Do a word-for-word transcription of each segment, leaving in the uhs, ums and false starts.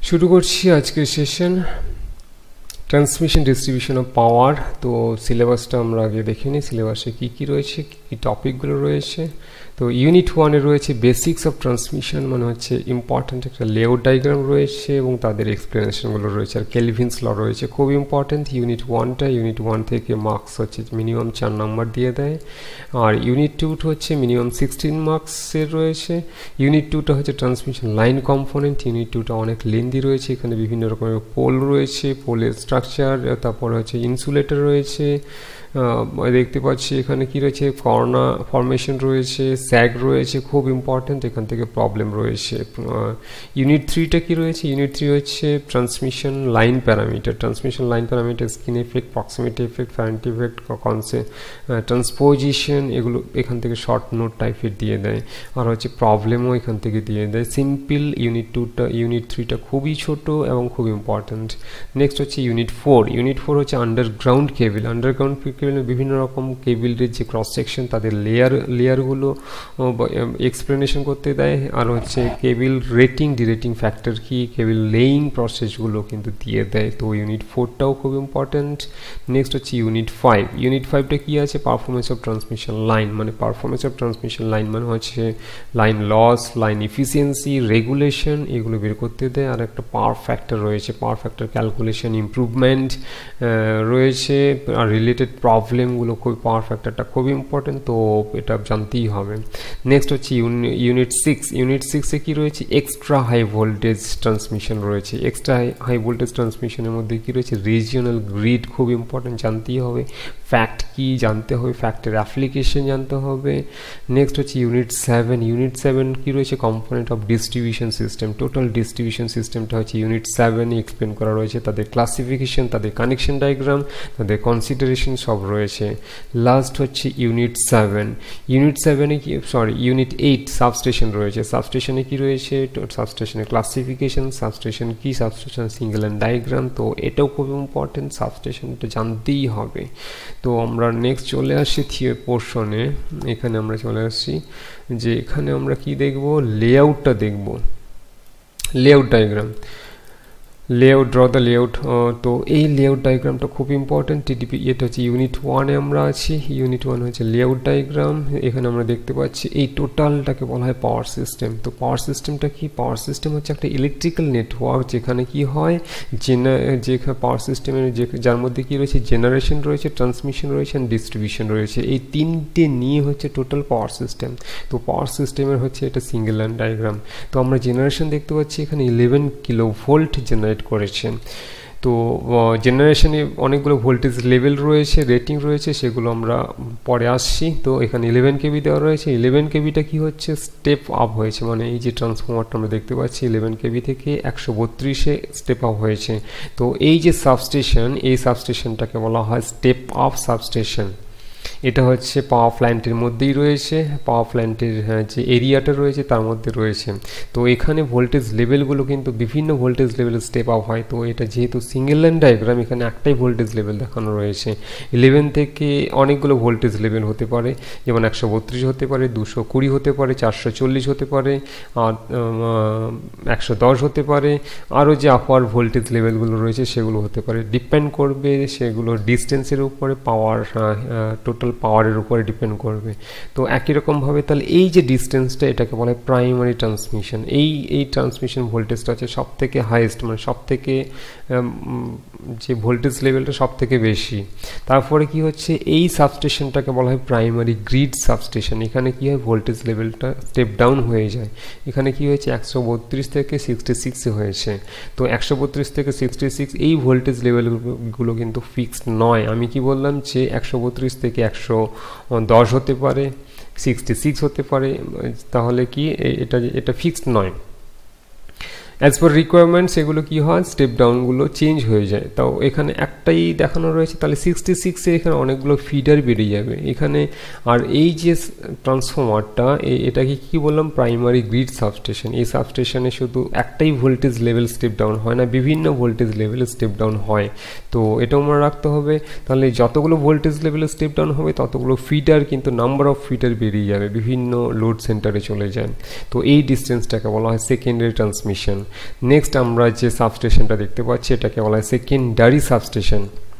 শুরু করছি আজকের session transmission distribution of power. তো সিলেবাসটা আমরা আগে দেখে নিই, সিলেবাসে কী কী রয়েছে, কী কী টপিকগুলো রয়েছে। তো ইউনিট ওয়ানে রয়েছে বেসিক্স অফ ট্রান্সমিশন, মানে হচ্ছে ইম্পর্ট্যান্ট একটা লেআউট ডায়াগ্রাম রয়েছে এবং তাদের এক্সপ্লেনেশনগুলো রয়েছে, আর কেলভিনস ল রয়েছে, খুব ইম্পর্ট্যান্ট ইউনিট ওয়ানটা। ইউনিট ওয়ান থেকে মার্কস হচ্ছে মিনিমাম চার নাম্বার দিয়ে দেয়, আর ইউনিট টুটা হচ্ছে মিনিমাম সিক্সটিন মার্কসের রয়েছে। ইউনিট টুটা হচ্ছে ট্রান্সমিশন লাইন কম্পোনেন্ট। ইউনিট টুটা অনেক লেন্দি রয়েছে, এখানে বিভিন্ন রকমের পোল রয়েছে, পোলের স্ট্রাকচার, তারপরে হচ্ছে ইনসুলেটর রয়েছে, দেখতে পাচ্ছি এখানে কি রয়েছে, কর্না ফরমেশন রয়েছে, স্যাগ রয়েছে, খুব ইম্পর্ট্যান্ট, এখান থেকে প্রবলেম রয়েছে। ইউনিট থ্রিটা কি রয়েছে, ইউনিট থ্রি হচ্ছে transmission line parameter. Transmission line parameter skin effect, proximity effect, Ferranti effect, কনসে ট্রান্সপোজিশন, এগুলো এখান থেকে শর্ট নোট টাইপের দিয়ে দেয়, আর হচ্ছে প্রবলেমও এখান থেকে দিয়ে দেয়। সিম্পল ইউনিট টুটা, ইউনিট থ্রিটা খুবই ছোট এবং খুব ইম্পর্ট্যান্ট। নেক্সট হচ্ছে ইউনিট ফোর। ইউনিট ফোর হচ্ছে আন্ডারগ্রাউন্ড কেবল। আন্ডারগ্রাউন্ড বিভিন্ন রকম কেবিলের যে ক্রস সেকশন, তাদের লেয়ার লেয়ারগুলো এক্সপ্লেনেশন করতে দেয়, আর হচ্ছে কেবিল রেটিং, ডিরেটিং ফ্যাক্টর কি, কেবিল লেইং প্রসেসগুলো কিন্তু দিয়ে দেয়। তো ইউনিট ফোরটাও খুব ইম্পর্ট্যান্ট। নেক্সট হচ্ছে ইউনিট ফাইভ। ইউনিট ফাইভটা কি আছে, পারফরমেন্স অফ ট্রান্সমিশন লাইন, মানে পারফরমেন্স অফ ট্রান্সমিশন লাইন মানে হচ্ছে line loss, line efficiency, regulation, এগুলো বের করতে দেয়। আর একটা পাওয়ার ফ্যাক্টর রয়েছে, পাওয়ার ফ্যাক্টর ক্যালকুলেশন, ইমপ্রুভমেন্ট রয়েছে, আর রিলেটেড প্রবলেমগুলো, খুব পাওয়ার ফ্যাক্টরটা খুব ইম্পর্টেন্ট, তো এটা জানতেই হবে। নেক্সট হচ্ছে ইউনিট সিক্স। ইউনিট সিক্সে কি রয়েছে, এক্সট্রা হাই ভোল্টেজ ট্রান্সমিশন রয়েছে। এক্সট্রা হাই ভোল্টেজ ট্রান্সমিশনের মধ্যে কি রয়েছে, রিজিওনাল গ্রিড, খুব ইম্পর্টেন্ট, জানতেই হবে। ফ্যাক্ট কি জানতে হবে, ফ্যাক্টের অ্যাপ্লিকেশন জানতে হবে। নেক্সট হচ্ছে ইউনিট সেভেন। ইউনিট সেভেন কি রয়েছে, component of distribution system. Total distribution সিস্টেমটা হচ্ছে ইউনিট সেভেনে এক্সপ্লেন করা রয়েছে, তাদের ক্লাসিফিকেশন, তাদের কানেকশন ডায়াগ্রাম, তাদের কনসিডারেশন সব রয়েছে। লাস্ট হচ্ছে ইউনিট সেভেন। ইউনিট সেভেনে কি, সরি ইউনিট এইট, সাবস্টেশন রয়েছে। সাবস্টেশনে কি রয়েছে, সাবস্টেশনের ক্লাসিফিকেশন, সাবস্টেশন কি, সাবস্টেশন সিঙ্গেল অ্যান্ড ডায়াগ্রাম, তো এটাও খুব ইম্পর্টেন্ট, সাবস্টেশনটা জানতেই হবে। তো আমরা নেক্সট চলে আসি থিওরি পোর্শনে। এখানে আমরা চলে আসছি যে এখানে আমরা কি দেখব, লেআউটটা দেখব, layout diagram, layout, draw the layout. তো এই লেআউট ডায়াগ্রামটা খুব ইম্পর্টেন্ট। টিডিপি এটা হচ্ছে ইউনিট ওয়ানে আমরা আছি। ইউনিট ওয়ান হচ্ছে লেআউট ডায়াগ্রাম। এখানে আমরা দেখতে পাচ্ছি এই টোটালটাকে বলা হয় পাওয়ার সিস্টেম। তো পাওয়ার সিস্টেমটা কি, পাওয়ার সিস্টেম হচ্ছে একটা ইলেকট্রিক্যাল নেটওয়ার্ক, যেখানে কি হয়, জেনা যেখানে পাওয়ার সিস্টেমের যে যার মধ্যে কি রয়েছে, জেনারেশন রয়েছে, ট্রান্সমিশন রয়েছে, অ্যান্ড ডিস্ট্রিবিউশন রয়েছে। এই তিনটে নিয়ে হচ্ছে টোটাল পাওয়ার সিস্টেম। তো পাওয়ার সিস্টেমের হচ্ছে এটা সিঙ্গেল লাইন ডায়াগ্রাম। তো আমরা জেনারেশন দেখতে পাচ্ছি এখানে ইলেভেন কিলো ভোল্ট জেনারেট করেছেন। তো জেনারেশনে অনেকগুলো ভোল্টেজ লেভেল রয়েছে, রেটিং রয়েছে, সেগুলো আমরা পরে আসছি। তো এখানে ইলেভেন কেবি দেওয়া রয়েছে। ইলেভেন কেবিটা কি হচ্ছে, স্টেপ আপ হয়েছে, মানে এই যে ট্রান্সফর্মারটা আমরা দেখতে পাচ্ছি ইলেভেন কেবি থেকে একশো বত্রিশে স্টেপ আপ হয়েছে। তো এই যে সাবস্টেশন, এই সাবস্টেশনটাকে বলা হয় স্টেপ আপ সাবস্টেশন। এটা হচ্ছে পাওয়ার প্ল্যান্টের মধ্যেই রয়েছে, পাওয়ার প্ল্যান্টের যে এরিয়াটা রয়েছে তার মধ্যে রয়েছে। তো এখানে ভোল্টেজ লেভেলগুলো কিন্তু বিভিন্ন ভোল্টেজ লেভেল স্টেপ আপ হয়। তো এটা যেহেতু সিঙ্গেল লাইন ডায়াগ্রাম, এখানে একটাই ভোল্টেজ লেভেল দেখানো রয়েছে। ইলেভেন থেকে অনেকগুলো ভোল্টেজ লেভেল হতে পারে, যেমন একশো বত্রিশ হতে পারে, দুশো কুড়ি হতে পারে, চারশো চল্লিশ হতে পারে, আর একশো দশ হতে পারে, আরও যে আপার ভোল্টেজ লেভেলগুলো রয়েছে সেগুলো হতে পারে। ডিপেন্ড করবে সেগুলো ডিস্টেন্সের উপরে, পাওয়ার টোটাল পাওয়ারের উপরে ডিপেন্ড করবে। তো একই রকমভাবে তাহলে এই যে ডিস্টেন্সটা, এটাকে বলে প্রাইমারি ট্রান্সমিশন। এই এই ট্রান্সমিশন ভোল্টেজটা হচ্ছে সব থেকে হাইয়েস্ট, মানে সব থেকে যে ভোল্টেজ লেভেলটা সব থেকে বেশি। তারপরে কি হচ্ছে, এই সাবস্টেশনটাকে বলা হয় প্রাইমারি গ্রিড সাবস্টেশন। এখানে কি হয়, ভোল্টেজ লেভেলটা স্টেপ ডাউন হয়ে যায়। এখানে কি হয়েছে, একশো বত্রিশ থেকে সিক্সটি সিক্সে হয়েছে। তো একশো বত্রিশ থেকে সিক্সটি সিক্স এই ভোল্টেজ লেভেলগুলো কিন্তু ফিক্সড নয়। আমি কি বললাম যে একশো বত্রিশ থেকে একশো দশ হতে পারে, সিক্সটি সিক্স হতে পারে, তাহলে কি এটা এটা ফিক্সড নয়। অ্যাজ পার রিকোয়ারমেন্টস এগুলো কি হয়, স্টেপ ডাউনগুলো চেঞ্জ হয়ে যায়। তাও এখানে একটাই দেখানো রয়েছে, তাহলে সিক্সটি সিক্সে এখানে অনেকগুলো ফিডার বেরিয়ে যাবে এখানে। আর এই যে ট্রান্সফর্মারটা, এটাকে কি বললাম, প্রাইমারি গ্রিড সাবস্টেশন। এই সাবস্টেশনে শুধু একটাই ভোল্টেজ লেভেল স্টেপ ডাউন হয় না, বিভিন্ন ভোল্টেজ লেভেল স্টেপ ডাউন হয়। তো এটাও মনে রাখতে হবে। তাহলে যতগুলো ভোল্টেজ লেভেল স্টেপ ডাউন হবে ততগুলো ফিডার, কিন্তু নাম্বার অফ ফিডার বেরিয়ে যাবে, বিভিন্ন লোড সেন্টারে চলে যায়। তো এই ডিস্টেন্সটাকে বলা হয় সেকেন্ডারি ট্রান্সমিশন। নেক্সট আমরা যে সাবস্টেশনটা দেখতে পাচ্ছি এটাকে বলা হয় সেকেন্ডারি সাবস্টেশন,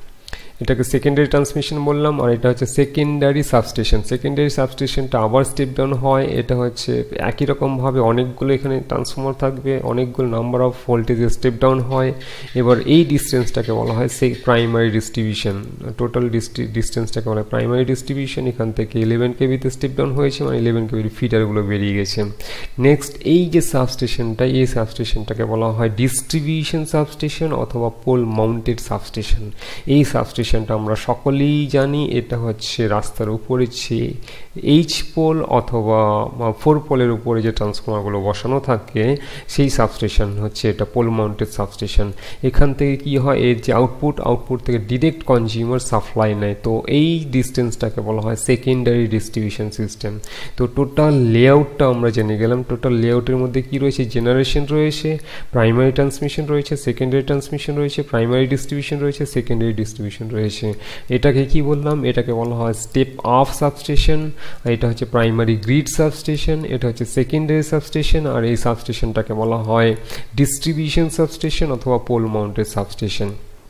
এটাকে সেকেন্ডারি ট্রান্সমিশন বললাম, আর এটা হচ্ছে সেকেন্ডারি সাবস্টেশন। সেকেন্ডারি সাবস্টেশনটা আবার স্টেপ ডাউন হয়, এটা হচ্ছে একই রকমভাবে অনেকগুলো এখানে ট্রান্সফর্মার থাকবে, অনেকগুলো নাম্বার অফ ভোল্টেজের স্টেপ ডাউন হয়। এবার এই ডিস্টেন্সটাকে বলা হয় সে প্রাইমারি ডিস্ট্রিবিউশন, টোটাল ডিস্টেন্সটাকে বলা হয় প্রাইমারি ডিস্ট্রিবিউশন। এখান থেকে ইলেভেন কেবিতে স্টেপ ডাউন হয়েছে, মানে ইলেভেন কেবির ফিডারগুলো বেরিয়ে গেছে। নেক্সট এই যে সাবস্টেশনটা, এই সাবস্টেশনটাকে বলা হয় ডিস্ট্রিবিউশন সাবস্টেশন অথবা পোল মাউন্টেড সাবস্টেশন। এই সাবস্টেশন আমরা সকলেই জানি এটা হচ্ছে রাস্তার উপরে যে এইচ পোল অথবা ফোর পোলের উপরে যে ট্রান্সফর্মারগুলো বসানো থাকে সেই সাবস্টেশন হচ্ছে এটা পোল মাউন্টেড সাবস্টেশন। এখান থেকে কি হয়, এর যে আউটপুট আউটপুট থেকে ডিরেক্ট কনজিউমার সাপ্লাই নেয়। তো এই ডিস্টেন্সটাকে বলা হয় সেকেন্ডারি ডিস্ট্রিবিউশন সিস্টেম। তো টোটাল লেআউটটা আমরা জেনে গেলাম। টোটাল লেআউটের মধ্যে কি রয়েছে, জেনারেশন রয়েছে, প্রাইমারি ট্রান্সমিশন রয়েছে, সেকেন্ডারি ট্রান্সমিশন রয়েছে, প্রাইমারি ডিস্ট্রিবিউশন রয়েছে, সেকেন্ডারি ডিস্ট্রিবিউশন রয়েছে। এটাকে কি বললাম, এটাকে বলা হয় স্টেপ আপ সাবস্টেশন, এটা হচ্ছে প্রাইমারি গ্রিড সাবস্টেশন, এটা হচ্ছে সেকেন্ডারি সাবস্টেশন, আর এই সাবস্টেশনটাকে বলা হয় ডিস্ট্রিবিউশন সাবস্টেশন অথবা পোল মাউন্টেড সাবস্টেশন।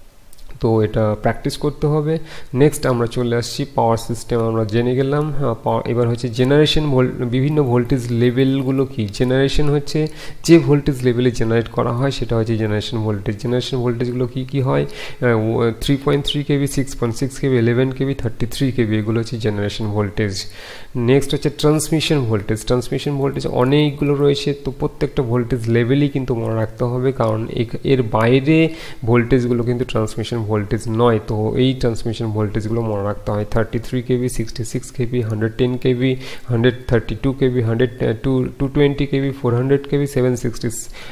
তো এটা প্র্যাকটিস করতে হবে। নেক্সট আমরা চলে আসছি পাওয়ার সিস্টেম, আমরা জেনে গেলাম। এবার হচ্ছে জেনারেশন, বিভিন্ন ভোল্টেজ লেভেলগুলো কি। জেনারেশন হচ্ছে যে ভোল্টেজ লেভেলে জেনারেট করা হয় সেটা হচ্ছে জেনারেশন ভোল্টেজ। জেনারেশন ভোল্টেজগুলো কি কি হয়, three point three KV, six point six KV, eleven KV, thirty three KV, এগুলো হচ্ছে জেনারেশন ভোল্টেজ। নেক্সট হচ্ছে ট্রান্সমিশন ভোল্টেজ। ট্রান্সমিশন ভোল্টেজ অনেকগুলো রয়েছে, তো প্রত্যেকটা ভোল্টেজ লেভেলই কিন্তু মনে রাখতে হবে, কারণ এর বাইরে ভোল্টেজগুলো কিন্তু ট্রান্সমিশন ভোল্টেজ নয়। তো এই ট্রান্সমিশন ভোল্টেজগুলো মনে রাখতে হয়, thirty three KV, sixty six KV, hundred ten KV, hundred thirty two KV, hundred two two twenty KV, four hundred KV, seven sixty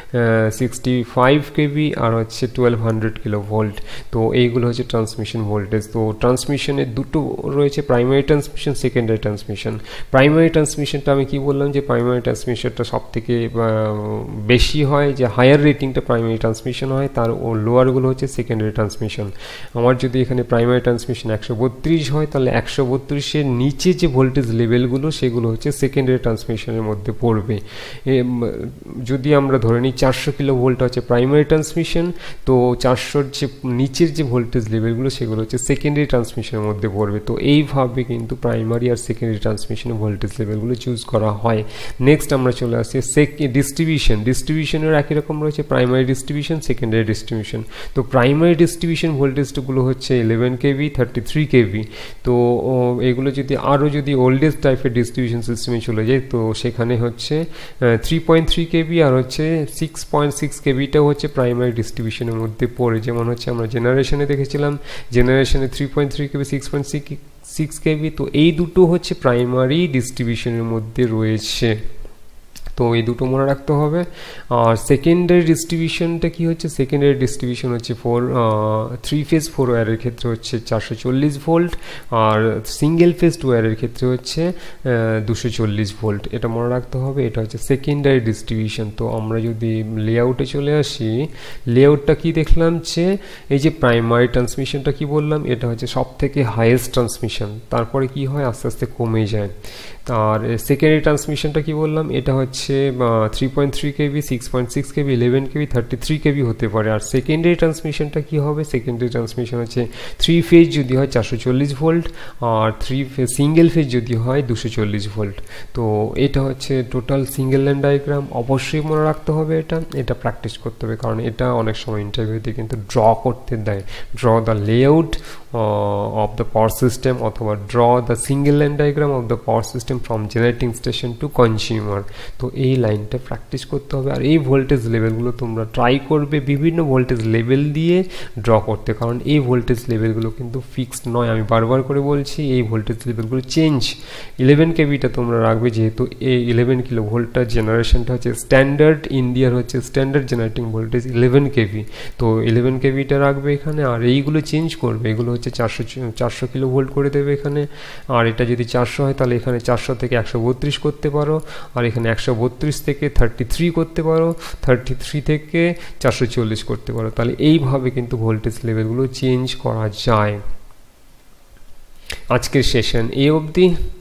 sixty five KV, আর হচ্ছে টুয়েলভ হান্ড্রেড কিলো ভোল্ট। তো এইগুলো হচ্ছে transmission voltage. তো ট্রান্সমিশনের দুটো রয়েছে, primary transmission, secondary transmission. Primary ট্রান্সমিশনটা আমি কি বললাম যে প্রাইমারি ট্রান্সমিশনটা সব থেকে বেশি হয়, যে হায়ার রেটিংটা প্রাইমারি ট্রান্সমিশন হয়, তার লোয়ারগুলো হচ্ছে সেকেন্ডারি ট্রান্সমিশন। আমার যদি এখানে প্রাইমারি ট্রান্সমিশন একশো বত্রিশ হয়, তাহলে একশো বত্রিশের নিচে যে ভোল্টেজ লেভেলগুলো সেগুলো হচ্ছে সেকেন্ডারি ট্রান্সমিশনের মধ্যে পড়বে। যদি আমরা ধরে নিই চারশো কিলো ভোল্ট হচ্ছে প্রাইমারি ট্রান্সমিশন, তো চারশোর যে নিচের যে ভোল্টেজ লেভেলগুলো সেগুলো হচ্ছে সেকেন্ডারি ট্রান্সমিশনের মধ্যে পড়বে। তো এইভাবে কিন্তু প্রাইমারি আর সেকেন্ডারি ট্রান্সমিশনের ভোল্টেজ লেভেলগুলো চুজ করা হয়। নেক্সট আমরা চলে আসছি সেক ডিস্ট্রিবিউশন। ডিস্ট্রিবিউশনের একই রকম রয়েছে, প্রাইমারি ডিস্ট্রিবিউশন, সেকেন্ডারি ডিস্ট্রিবিউশন। তো প্রাইমারি ডিস্ট্রিবিউশন ভোল্টেজগুলো হচ্ছে eleven KV, thirty three KV. তো এগুলো যদি আরও যদি ওল্ডেস্ট টাইপের ডিস্ট্রিবিউশন সিস্টেমে চলে যায়, তো সেখানে হচ্ছে থ্রি পয়েন্ট থ্রি কেবি আর হচ্ছে সিক্স পয়েন্ট সিক্স কেবিটাও হচ্ছে প্রাইমারি ডিস্ট্রিবিউশনের মধ্যে পড়ে। যেমন হচ্ছে আমরা জেনারেশনে দেখেছিলাম, জেনারেশনে three point three KV, six point six six KV. তো এই দুটো হচ্ছে প্রাইমারি ডিস্ট্রিবিউশনের মধ্যে রয়েছে। তো এই দুটো মনে রাখতে হবে। আর সেকেন্ডারি ডিস্ট্রিবিউশনটা কি হচ্ছে, সেকেন্ডারি ডিস্ট্রিবিউশন হচ্ছে ফোর থ্রি ফেজ ফোর ওয়্যারের ক্ষেত্রে হচ্ছে চারশো চল্লিশ ভোল্ট, আর সিঙ্গেল ফেজ টু ওয়্যারের ক্ষেত্রে হচ্ছে দুশো চল্লিশ ভোল্ট। এটা মনে রাখতে হবে, এটা হচ্ছে সেকেন্ডারি ডিস্ট্রিবিউশন। তো আমরা যদি লেআউটে চলে আসি, লেআউটটা কি দেখলাম যে এই যে প্রাইমারি ট্রান্সমিশনটা কি বললাম, এটা হচ্ছে সব থেকে হাইয়েস্ট ট্রান্সমিশন, তারপরে কি হয় আস্তে আস্তে কমে যায়। আর সেকেন্ডারি ট্রান্সমিশনটা কি বললাম, এটা হচ্ছে three point three KV, six point six KV, eleven KV, thirty three KV হতে পারে। আর সেকেন্ডারি ট্রান্সমিশনটা কি হবে, সেকেন্ডারি ট্রান্সমিশন হচ্ছে থ্রি ফেজ যদি হয় চারশো চল্লিশ ভোল্ট, আর থ্রি ফেজ সিঙ্গেল ফেজ যদি হয় দুশো চল্লিশ ভোল্ট। তো এটা হচ্ছে টোটাল সিঙ্গেল লাইন ডায়াগ্রাম। অবশ্যই মনে রাখতে হবে, এটা এটা প্র্যাকটিস করতে হবে, কারণ এটা অনেক সময় ইন্টারভিউতে কিন্তু ড্র করতে দেয়, draw the layout of the power system অথবা draw the single line diagram of the power system from generating station to consumer. তো এই লাইনটা প্র্যাকটিস করতে হবে। আর এই ভোল্টেজ লেভেলগুলো তোমরা ট্রাই করবে বিভিন্ন ভোল্টেজ লেভেল দিয়ে ড্র করতে, কারণ এই ভোল্টেজ লেভেলগুলো কিন্তু ফিক্সড নয়। আমি বারবার করে বলছি এই ভোল্টেজ লেভেলগুলো চেঞ্জ। ইলেভেন কেবিটা তোমরা রাখবে, যেহেতু এই ইলেভেন কিলো ভোল্টটা জেনারেশনটা হচ্ছে স্ট্যান্ডার্ড, ইন্ডিয়ার হচ্ছে standard generating voltage eleven KV. তো ইলেভেন কেবিটা রাখবে এখানে, আর এইগুলো চেঞ্জ করবে, এগুলো হচ্ছে চারশো চারশো কিলো ভোল্ট করে দেবে এখানে। আর এটা যদি চারশো হয় তাহলে এখানে চারশো থেকে একশো বত্রিশ করতে পারো, আর এখানে একশো বত্রিশ থেকে থার্টি থ্রি করতে পারো, থার্টি থ্রি থেকে চারশো চল্লিশ করতে পারো। তাহলে এইভাবে কিন্তু ভোল্টেজ লেভেলগুলো চেঞ্জ করা যায়। আজকের সেশন এই অবধি।